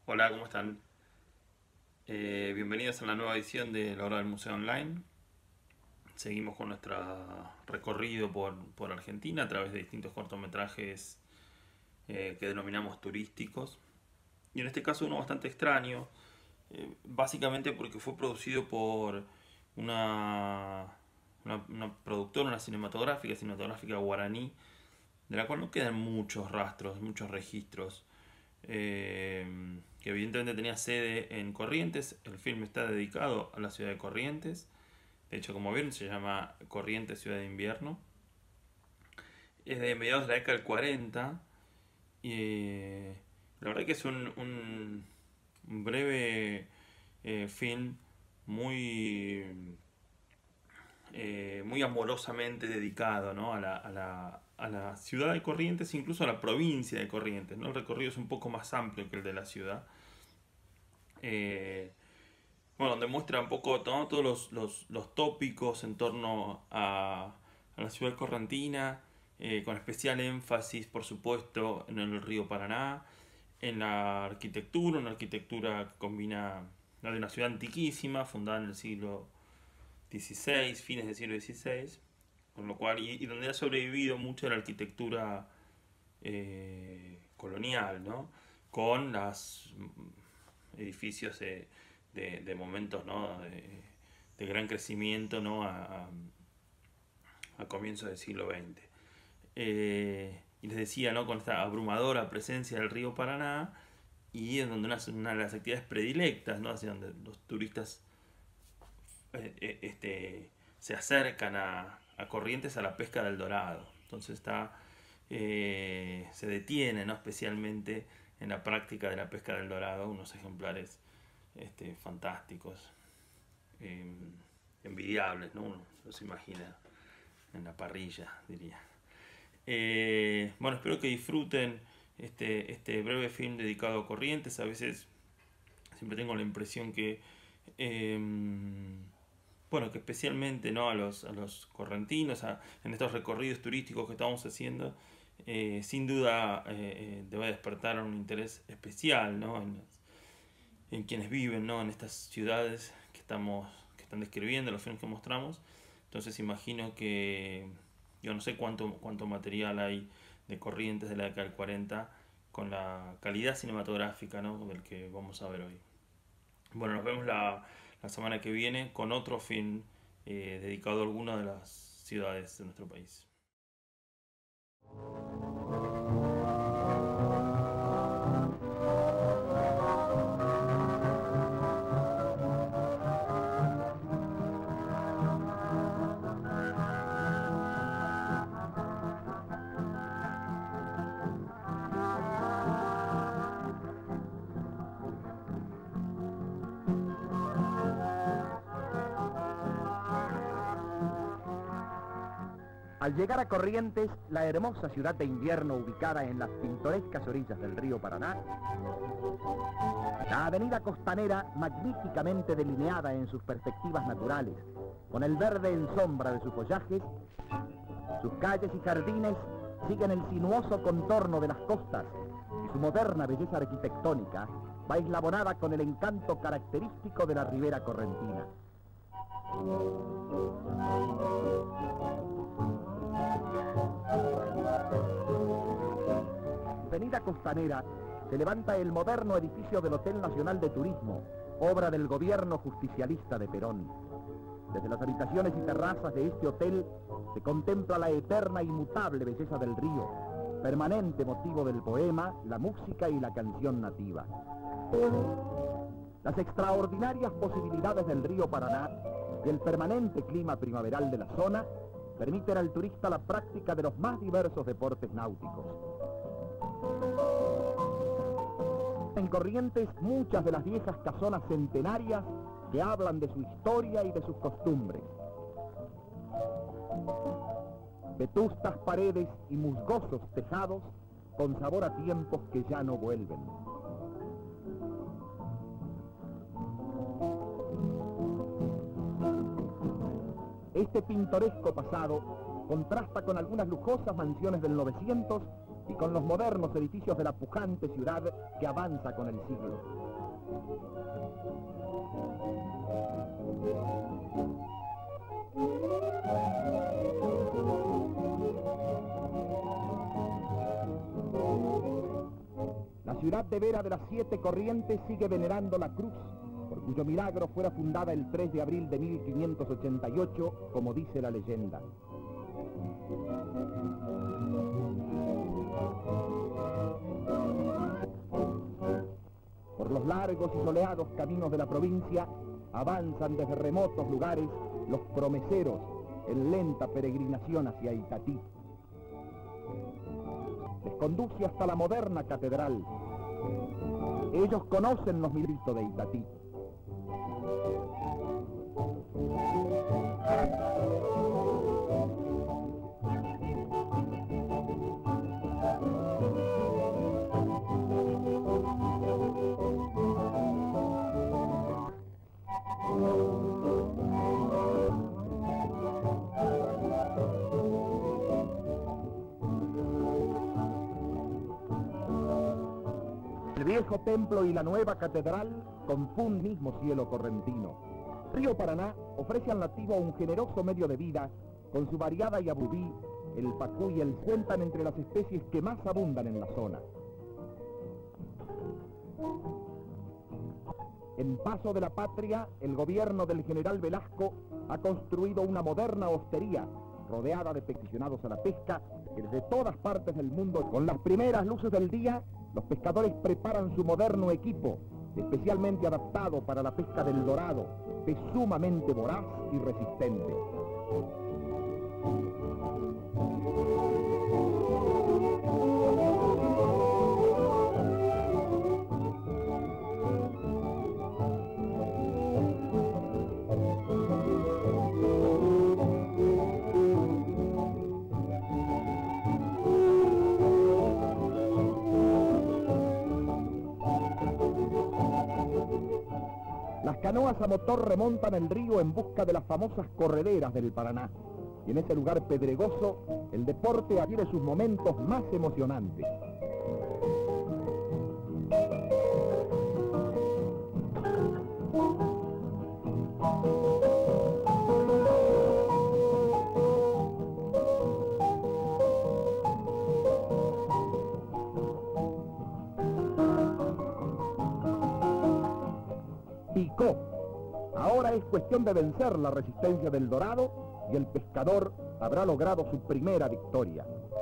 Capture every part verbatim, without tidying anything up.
Hola, ¿cómo están? Eh, bienvenidos a la nueva edición de La Hora del Museo Online. Seguimos con nuestro recorrido por, por Argentina a través de distintos cortometrajes eh, que denominamos turísticos. Y en este caso uno bastante extraño, eh, básicamente porque fue producido por una, una, una productora, una cinematográfica, cinematográfica guaraní, de la cual no quedan muchos rastros, muchos registros. Eh, que evidentemente tenía sede en Corrientes. El film está dedicado a la ciudad de Corrientes. De hecho, como vieron, se llama Corrientes, Ciudad de Invierno. Es de mediados de la década del cuarenta. Y eh, la verdad que es un, un, un breve eh, film muy, eh, muy amorosamente dedicado, ¿no? a, la, a, la, a la ciudad de Corrientes, incluso a la provincia de Corrientes, ¿no? El recorrido es un poco más amplio que el de la ciudad. Eh, bueno, donde muestra un poco, ¿no? Todos los, los, los tópicos en torno a, a la ciudad correntina, eh, con especial énfasis, por supuesto, en el río Paraná, en la arquitectura, una arquitectura que combina la de una ciudad antiquísima, fundada en el siglo dieciséis, fines del siglo dieciséis, con lo cual, y, y donde ha sobrevivido mucho de la arquitectura eh, colonial, ¿no? Con los edificios de, de, de momentos, ¿no? de, de gran crecimiento, ¿no? a, a, a comienzos del siglo veinte. Eh, y les decía, ¿no? Con esta abrumadora presencia del río Paraná, y en donde una, una de las actividades predilectas, ¿no? Hacia donde los turistas eh, este, se acercan a, a Corrientes, a la pesca del dorado. Entonces está, eh, se detiene, ¿no? Especialmente en la práctica de la pesca del dorado, unos ejemplares este, fantásticos, eh, envidiables, ¿no? Uno los imagina en la parrilla, diría. Eh, bueno, espero que disfruten este, este breve film dedicado a Corrientes. A veces siempre tengo la impresión que eh, bueno, que especialmente, ¿no? a, los, a los correntinos, a, en estos recorridos turísticos que estamos haciendo, eh, sin duda eh, debe despertar un interés especial, ¿no? en, en quienes viven, ¿no? en estas ciudades que, estamos, que están describiendo, los filmes que mostramos. Entonces imagino que yo no sé cuánto, cuánto material hay de Corrientes de la década del cuarenta con la calidad cinematográfica, ¿no? del que vamos a ver hoy. Bueno, nos vemos la, la semana que viene con otro film eh, dedicado a alguna de las ciudades de nuestro país. Al llegar a Corrientes, la hermosa ciudad de invierno ubicada en las pintorescas orillas del río Paraná, la avenida costanera magníficamente delineada en sus perspectivas naturales, con el verde en sombra de sus follajes, sus calles y jardines siguen el sinuoso contorno de las costas y su moderna belleza arquitectónica va eslabonada con el encanto característico de la ribera correntina. Avenida Costanera se levanta el moderno edificio del Hotel Nacional de Turismo, obra del gobierno justicialista de Perón. Desde las habitaciones y terrazas de este hotel se contempla la eterna e inmutable belleza del río, permanente motivo del poema, la música y la canción nativa. Las extraordinarias posibilidades del río Paraná y el permanente clima primaveral de la zona permiten al turista la práctica de los más diversos deportes náuticos. En Corrientes, muchas de las viejas casonas centenarias que hablan de su historia y de sus costumbres. Vetustas paredes y musgosos tejados con sabor a tiempos que ya no vuelven. Este pintoresco pasado contrasta con algunas lujosas mansiones del novecientos y con los modernos edificios de la pujante ciudad que avanza con el siglo. La ciudad de Vera de las Siete Corrientes sigue venerando la cruz, por cuyo milagro fuera fundada el tres de abril de mil quinientos ochenta y ocho, como dice la leyenda. Por los largos y soleados caminos de la provincia avanzan desde remotos lugares los promeseros en lenta peregrinación hacia Itatí. Les conduce hasta la moderna catedral. Ellos conocen los milagros de Itatí. El viejo templo y la nueva catedral con un mismo cielo correntino. Río Paraná ofrece al nativo un generoso medio de vida, con su variada yabudí, el pacú y el cuentan entre las especies que más abundan en la zona. En Paso de la Patria, el gobierno del general Velasco ha construido una moderna hostería rodeada de peticionados a la pesca que desde todas partes del mundo, con las primeras luces del día, los pescadores preparan su moderno equipo, especialmente adaptado para la pesca del dorado, pez sumamente voraz y resistente. Las canoas a motor remontan el río en busca de las famosas correderas del Paraná. Y en ese lugar pedregoso, el deporte adquiere sus momentos más emocionantes. Picó. Ahora es cuestión de vencer la resistencia del dorado y el pescador habrá logrado su primera victoria.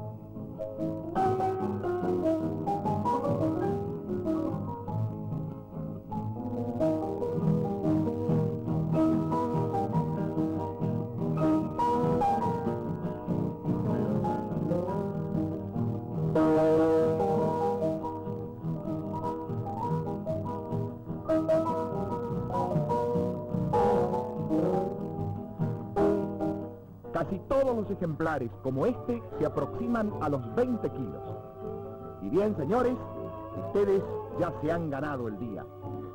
Casi todos los ejemplares, como este, se aproximan a los veinte kilos. Y bien, señores, ustedes ya se han ganado el día.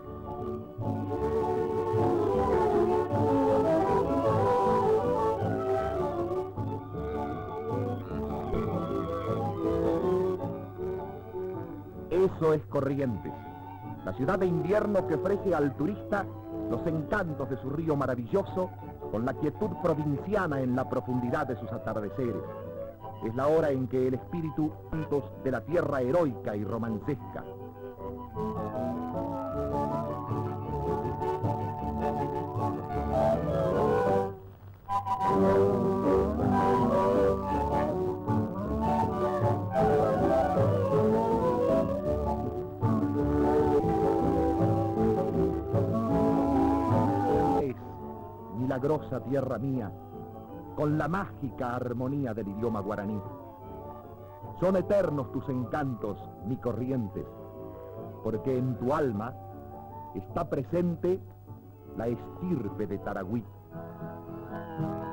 Eso es Corrientes, la ciudad de invierno que ofrece al turista los encantos de su río maravilloso, con la quietud provinciana en la profundidad de sus atardeceres. Es la hora en que el espíritu de la tierra heroica y romancesca. Milagrosa tierra mía, con la mágica armonía del idioma guaraní. Son eternos tus encantos, mi Corrientes, porque en tu alma está presente la estirpe de Taragüí.